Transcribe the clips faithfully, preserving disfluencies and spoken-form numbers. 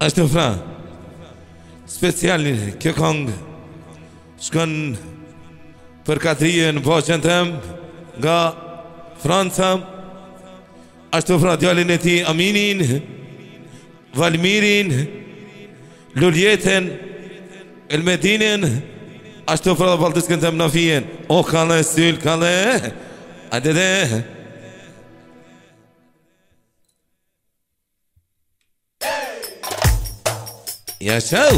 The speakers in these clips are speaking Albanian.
është fra specialin kjo këngë shkon për Katrije në boqën tëm nga Franca. Ashtu fra djalin e ti Aminin, Valmirin, Luljetën, Elmedinin. Ashtu fra dhe baltës këntëm në fijen. O kale syl kale Ade dhe Ja shau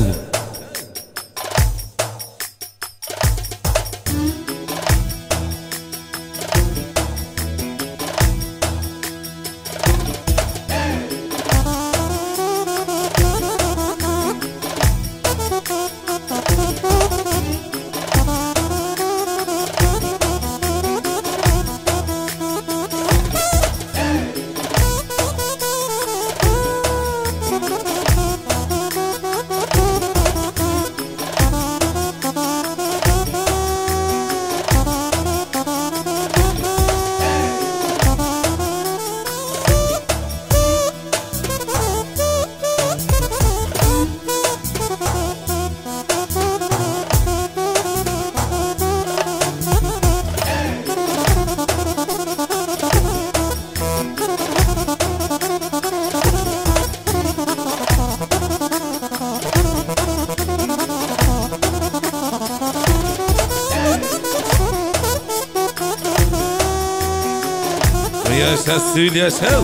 Ja syl ja shau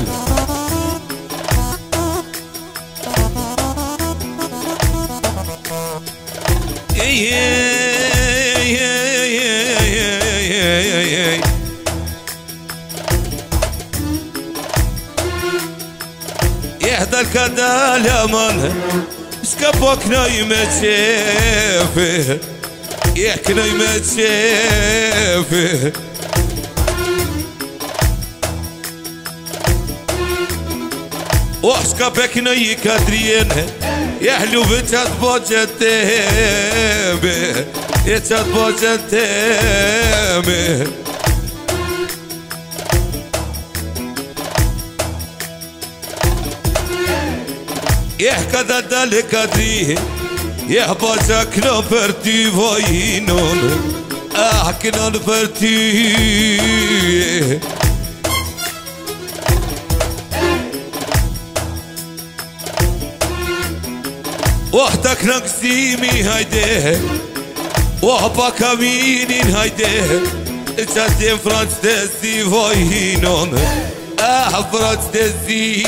يهدى الكدال يا من سكبوكنا يمتشافه يحكنا يمتشافه وحشكا بكنا يكادرين يحلو بجد بوجتهم يجد بوجتهم يحكا دا لكادريه يحبا كنا فرتي فاينون احكنا فرتي وحدك نقسيمي هايده وحبا كمينين هايده جاتين فرانس دزي فاينون اه فرانس دزي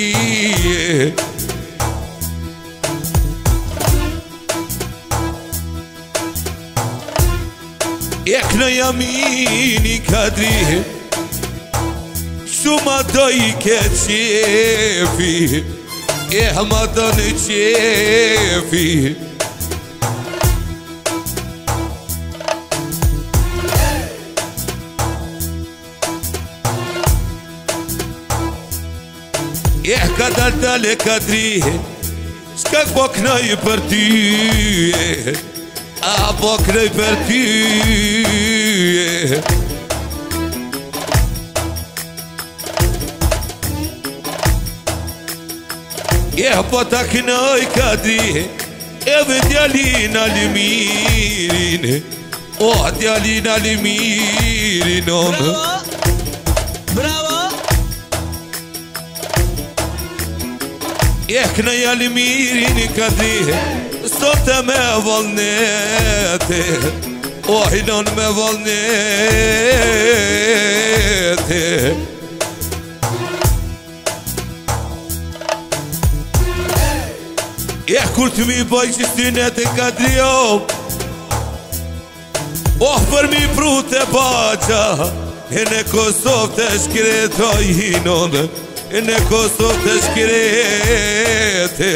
يكنا يميني كادري شو ما داي كتشيفي إيه ما داني تشيفي إيه كدر دالي كادري شكاك بوكنا يبرتي Ah, bocrei per ti. Yeah, potak noi kadri. Eve dialina limirin. Oh, dialina limirin. Bravo. Bravo. Yeah, kna limirin kadri. Sot me volnete, ohinon me volnete. E kur të mi bëj që synet e kadrio, oh për mi prut e baqa, e në Kosovë të shkretojhinon, e në Kosovë të shkrete.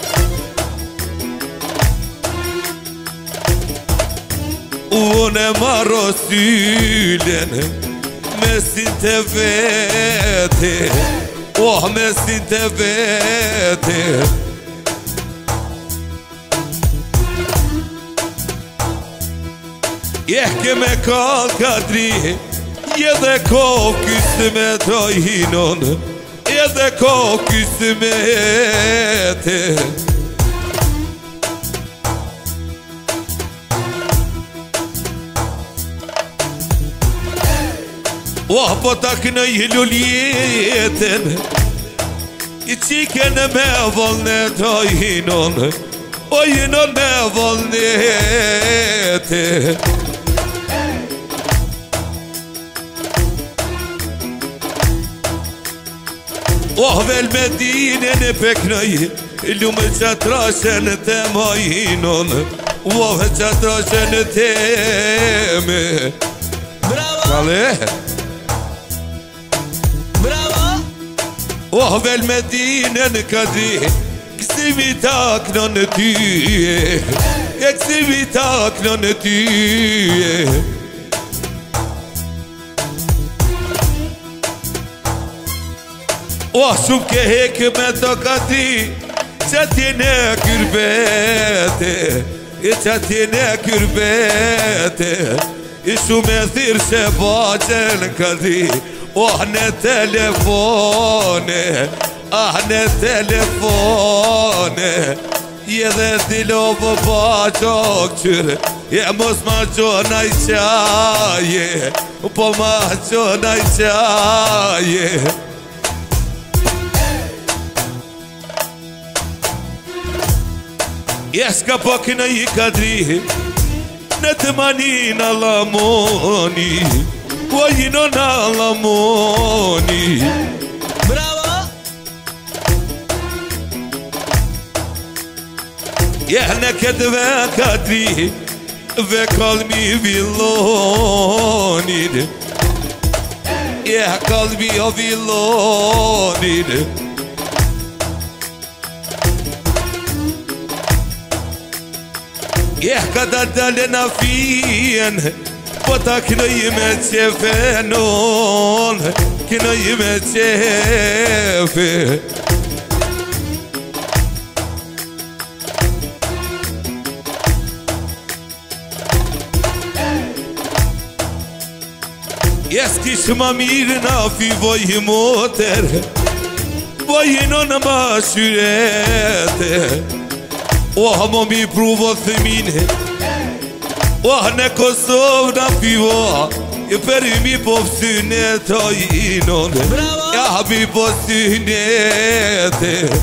Unë marro sylen me sin të vete, oh me sin të vete. Jehke me kall kadri, je dhe kohë kësë me tojhinon, e edhe ko kismete. Oh, po ta kënoj lulljetën I qikën me volnet O hinon O hinon me volnet Oh, vel me dinen e peknoj Lume qatrashen të më hinon Oh, qatrashen të me Bravo! Kale Oh, vel me dinen kadri Kësi mi takno në ty E kësi mi takno në ty Oh, shumë ke hekë me to kadri Që t'jene kyrbete E që t'jene kyrbete I shumë e thirë që baqen kadri Oh, në telefone, ah, në telefone Je dhe dilo për baqo këqyre Je mos ma qonaj qaje Po ma qonaj qaje Je s'ka po këna I kadri Në të manin alamoni O jino na lamoni Bravo! Jehne këtë ve kadri Ve kalmi villonin Jeh kalmi o villonin Jeh kada dale na fijen Po ta kënoj me qefenon Kënoj me qefe Jes kish ma mirë na fi voj moter Vojino në ma shyrete Oh, mo mi pruvo thëmine Oh, në Kosovë në pivo I për mi po fësynet O inon Ja mi po fësynet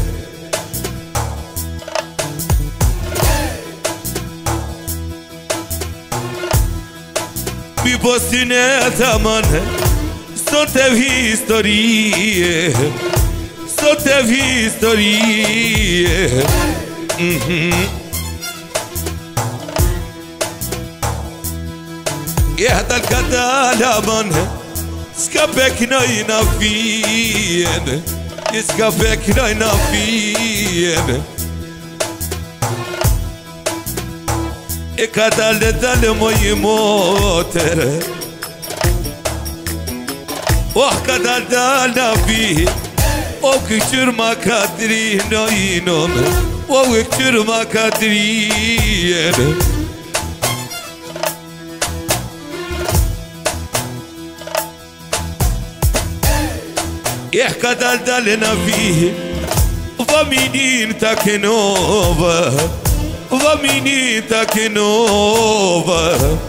Mi po fësynet aman Sot e historie Sot e historie Mhm Jehta l'katala man Ska peknoj na fijen Ska peknoj na fijen E katale dale moj moter Oh katale dale na fijen O këqyr ma kadri no inon O këqyr ma kadrijen Eh, ka dal dale na vi Va minin ta kenova Va minin ta kenova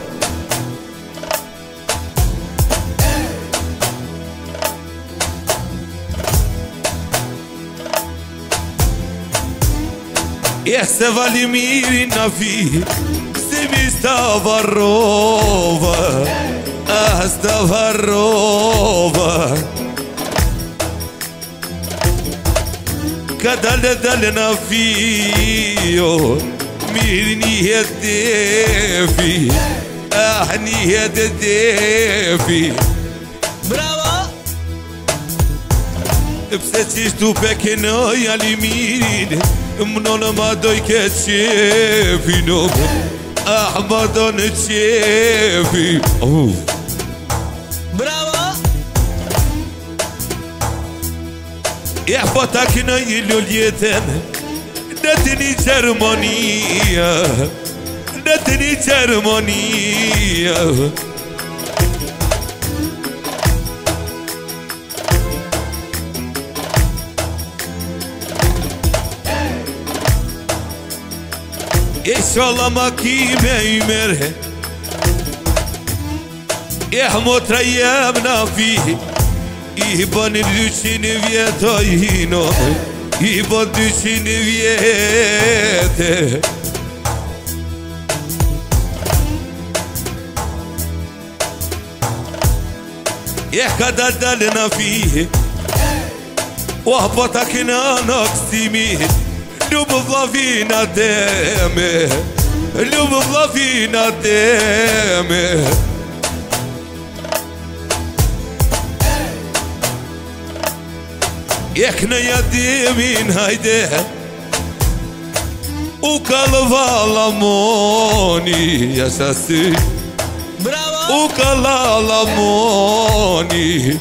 Eh, se vali mirin na vi Se mi sta varrova Ah, sta varrova Ka dale dale na fio Mirë njëhet defi Ah, njëhet defi Bravo! Pse qishtu pekenoj alimirin Mënonë ma doj ke qefi no Ah, ma do në qefi oh. Bravo! Ja po ta kënoj I lulljetën Në të një Gjermania Në të një Gjermania Inshallah makime i merhe Eh motra jem na fihi I bën dyqin vjetë i no I bën dyqin vjetë Eh ka dal dal na fihi Oh po ta kina në këstimi Lubë vlavina deme Lubë vlavina deme Jek në jadimin hajde U kalëvala moni Jasasi Bravo! U kalala moni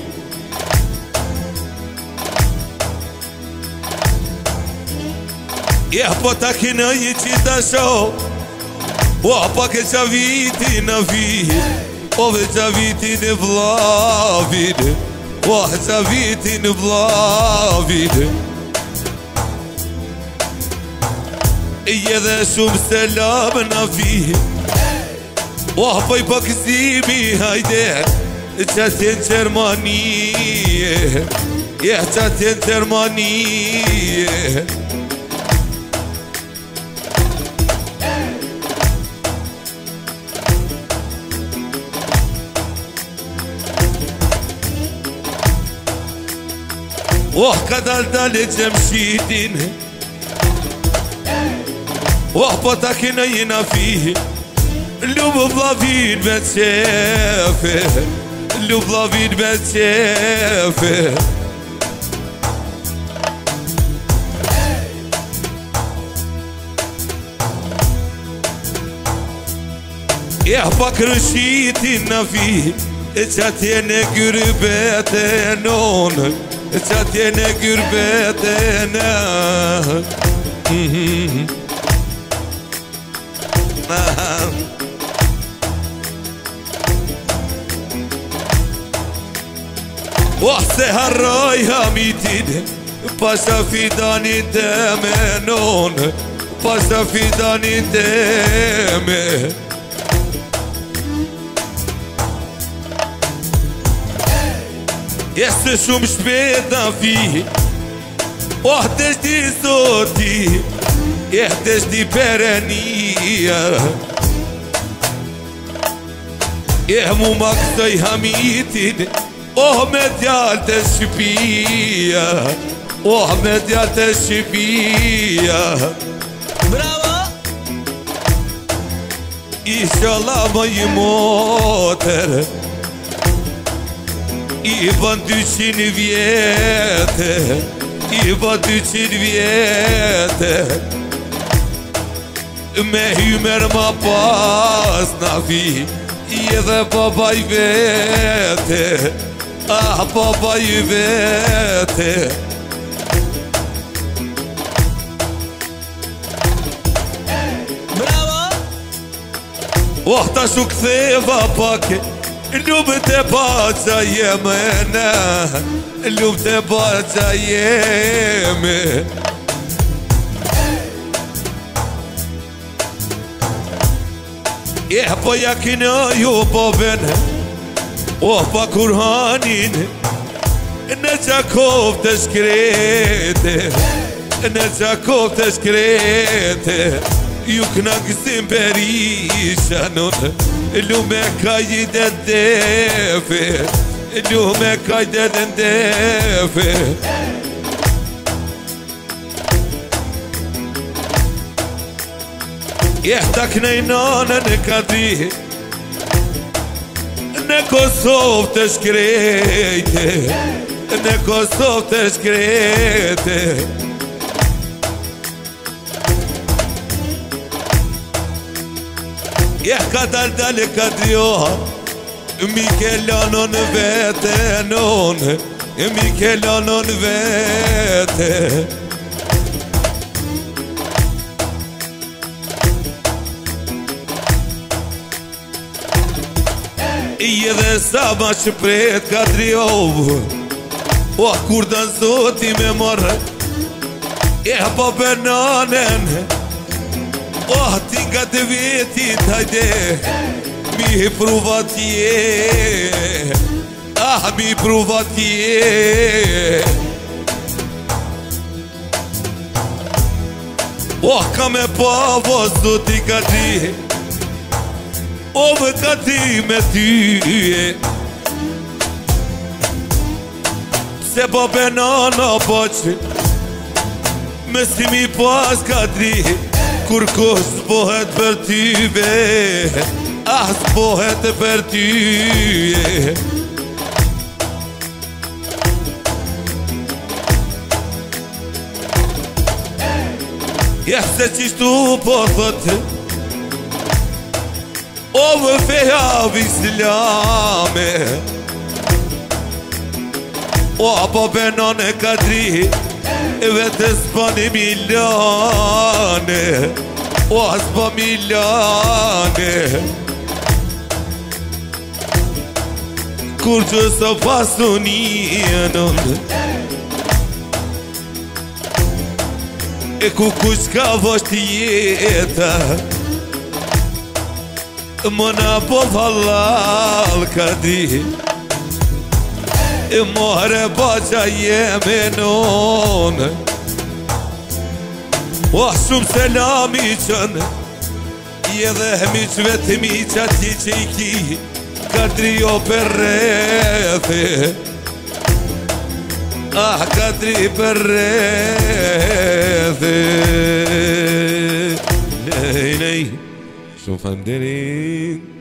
Ja po ta kina i qita sho O pa ke qa viti në vi O ve qa viti në vlavin O qa viti në vlavin I edhe shumë selam në vi O pa i pakëzimi hajde Qa tjenë Gjermanie Ja qa tjenë Gjermanie Oh, ka dal dal e Gjemshitin Oh, po ta kina jina fi Lubë vlavin me qefe Lubë vlavin me qefe Ja pa kërëshitin në fi E qa tjene gyrbete nonë E qa tjene gyrbete në Oh, se harroj hamitin Pasha fidanin teme nonë Pasha fidanin teme Jesë shumë shpet në fi Oh, të shdi zoti Eh, të shdi perenia Eh, mu ma kësoj hamitin Oh, me djallë të shqipia Oh, me djallë të shqipia Bravo! Inshallah më i motër I bën dyqin vjetë I bën dyqin vjetë Me hymer ma pas na vi I edhe baba i vete Ah, baba i vete Bravo! Oh, ta shu ktheva pake Lumë të baqa jeme në Lumë të baqa jeme E po ja kina ju boben O pa kurhanin Në qakov të shkrete Në qakov të shkrete Ju këna kësim perisha nënë Lume ka i dhe defe Lume ka i dhe defe Jehta kënej nanën e kadri Në Kosovë të shkrete Në Kosovë të shkrete Jeh ka dal dal e kadrioha Mikelanon vete non Mikelanon vete I edhe sa ma që pret kadriohu O kur da zoti me marrë E pa benanen O ti nga të vetit, hajde mi pruva tje, ah mi pruva tje. Oh, ka me pa vazdo ti ka ti, o vë ka ti me ty. Se po benana poqë, me si mi pas ka tri, kur kush s'pohet për ty be, ah s'pohet për ty. Ja se qishtu po thotë, o vë feja vislame, o apo benon e kadri, vete s'pa një milane, o s'pa milane. Kur që së pasu njënën, e ku kush ka vësht jeta, më na po halal kadri, e more baqa jeme non. O shumë selami qënë, je dhe miqve të miqa ti që i ki, kadri o për rethe, ah kadri për rethe. Nej, nej, shumë fanderin.